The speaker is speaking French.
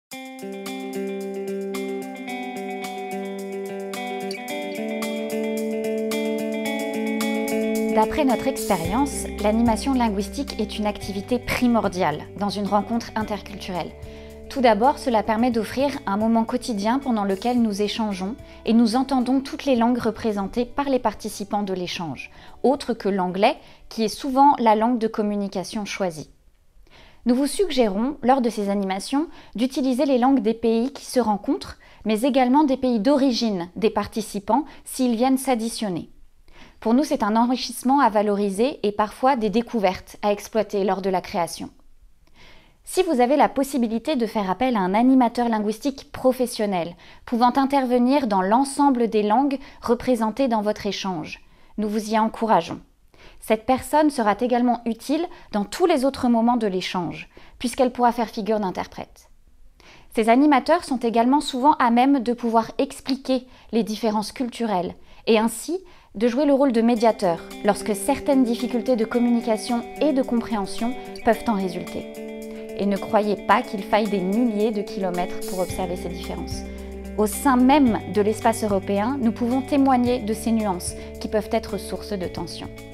D'après notre expérience, l'animation linguistique est une activité primordiale dans une rencontre interculturelle. Tout d'abord, cela permet d'offrir un moment quotidien pendant lequel nous échangeons et nous entendons toutes les langues représentées par les participants de l'échange, autre que l'anglais, qui est souvent la langue de communication choisie. Nous vous suggérons, lors de ces animations, d'utiliser les langues des pays qui se rencontrent, mais également des pays d'origine des participants s'ils viennent s'additionner. Pour nous, c'est un enrichissement à valoriser et parfois des découvertes à exploiter lors de la création. Si vous avez la possibilité de faire appel à un animateur linguistique professionnel, pouvant intervenir dans l'ensemble des langues représentées dans votre échange, nous vous y encourageons. Cette personne sera également utile dans tous les autres moments de l'échange, puisqu'elle pourra faire figure d'interprète. Ces animateurs sont également souvent à même de pouvoir expliquer les différences culturelles et ainsi de jouer le rôle de médiateur lorsque certaines difficultés de communication et de compréhension peuvent en résulter. Et ne croyez pas qu'il faille des milliers de kilomètres pour observer ces différences. Au sein même de l'espace européen, nous pouvons témoigner de ces nuances qui peuvent être source de tension.